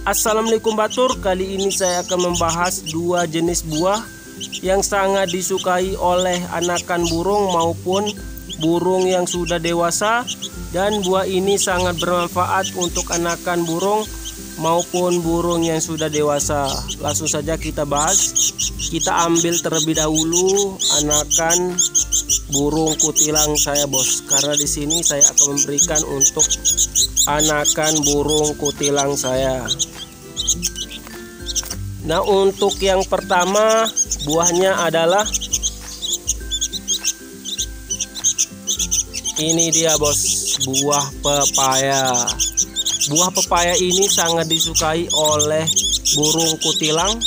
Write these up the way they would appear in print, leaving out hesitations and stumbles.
Assalamualaikum Batur, kali ini saya akan membahas dua jenis buah yang sangat disukai oleh anakan burung maupun burung yang sudah dewasa, dan buah ini sangat bermanfaat untuk anakan burung maupun burung yang sudah dewasa. Langsung saja kita bahas. Kita ambil terlebih dahulu anakan burung kutilang saya, bos, karena di sini saya akan memberikan untuk anakan burung kutilang saya. Nah, untuk yang pertama buahnya adalah ini dia, bos, buah pepaya. Buah pepaya ini sangat disukai oleh burung kutilang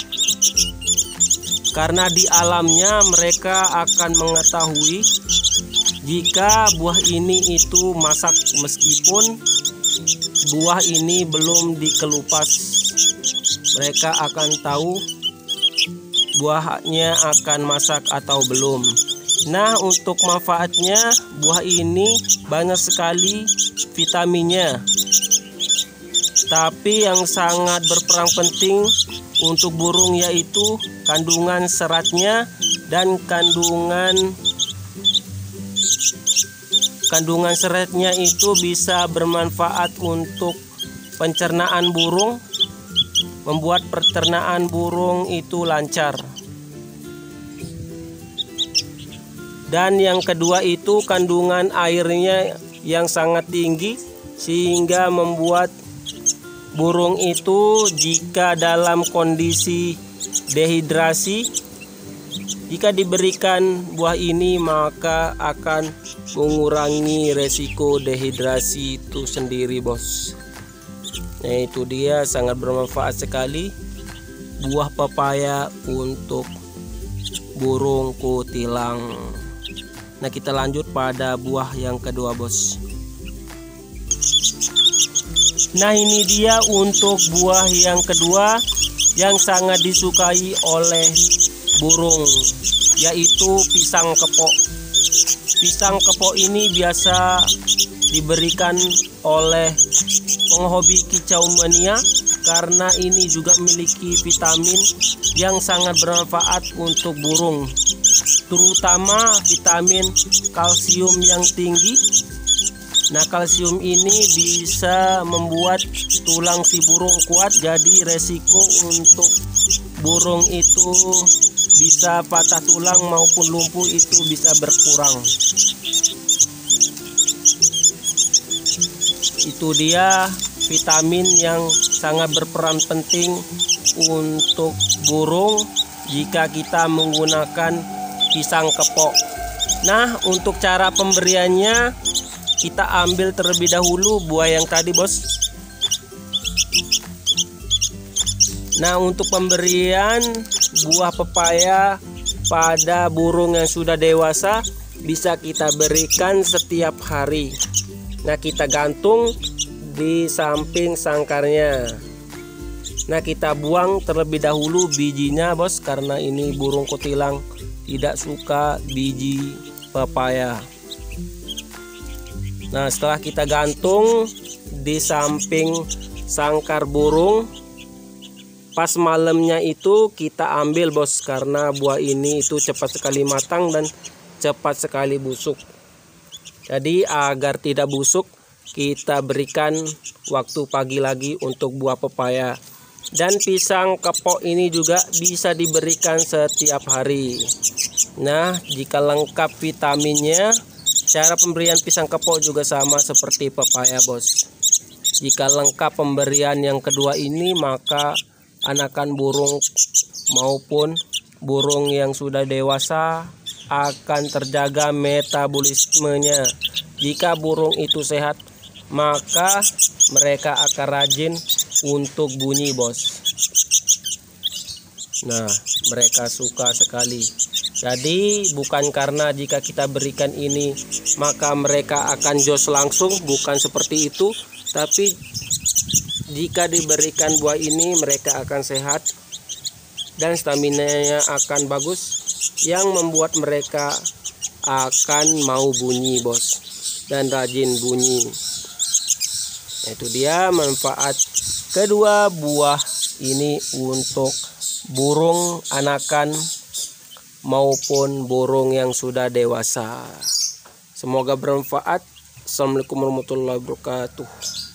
karena di alamnya mereka akan mengetahui jika buah ini itu masak, meskipun buah ini belum dikelupas. Mereka akan tahu buahnya akan masak atau belum. Nah, untuk manfaatnya, buah ini banyak sekali vitaminnya. Tapi yang sangat berperan penting untuk burung yaitu kandungan seratnya, dan kandungan seratnya itu bisa bermanfaat untuk pencernaan burung, membuat pencernaan burung itu lancar. Dan yang kedua itu kandungan airnya yang sangat tinggi, sehingga membuat burung itu jika dalam kondisi dehidrasi, jika diberikan buah ini maka akan mengurangi resiko dehidrasi itu sendiri, bos. Nah, itu dia, sangat bermanfaat sekali buah pepaya untuk burung kutilang. Nah, kita lanjut pada buah yang kedua, bos. Nah, ini dia untuk buah yang kedua yang sangat disukai oleh burung, yaitu pisang kepok. Pisang kepok ini biasa diberikan oleh penghobi kicau mania karena ini juga memiliki vitamin yang sangat bermanfaat untuk burung, terutama vitamin kalsium yang tinggi. Nah, kalsium ini bisa membuat tulang si burung kuat, jadi resiko untuk burung itu bisa patah tulang maupun lumpuh itu bisa berkurang. Itu dia vitamin yang sangat berperan penting untuk burung jika kita menggunakan pisang kepok. Nah, untuk cara pemberiannya, kita ambil terlebih dahulu buah yang tadi, bos. Nah, untuk pemberian buah pepaya pada burung yang sudah dewasa bisa kita berikan setiap hari. Nah, kita gantung di samping sangkarnya. Nah, kita buang terlebih dahulu bijinya, bos, karena ini burung kutilang tidak suka biji pepaya. Nah, setelah kita gantung di samping sangkar burung, pas malamnya itu kita ambil, bos, karena buah ini itu cepat sekali matang dan cepat sekali busuk. Jadi agar tidak busuk, kita berikan waktu pagi lagi untuk buah pepaya. Dan pisang kepok ini juga bisa diberikan setiap hari. Nah, jika lengkap vitaminnya, cara pemberian pisang kepok juga sama seperti pepaya, bos. Jika lengkap pemberian yang kedua ini, maka anakan burung maupun burung yang sudah dewasa akan terjaga metabolismenya. Jika burung itu sehat, maka mereka akan rajin untuk bunyi, bos. Nah, mereka suka sekali. Jadi bukan karena jika kita berikan ini maka mereka akan jos langsung, bukan seperti itu. Tapi jika diberikan buah ini mereka akan sehat dan stamina-nya akan bagus, yang membuat mereka akan mau bunyi, bos, dan rajin bunyi. Itu dia manfaat kedua buah ini untuk burung anakan maupun burung yang sudah dewasa. Semoga bermanfaat. Assalamualaikum warahmatullahi wabarakatuh.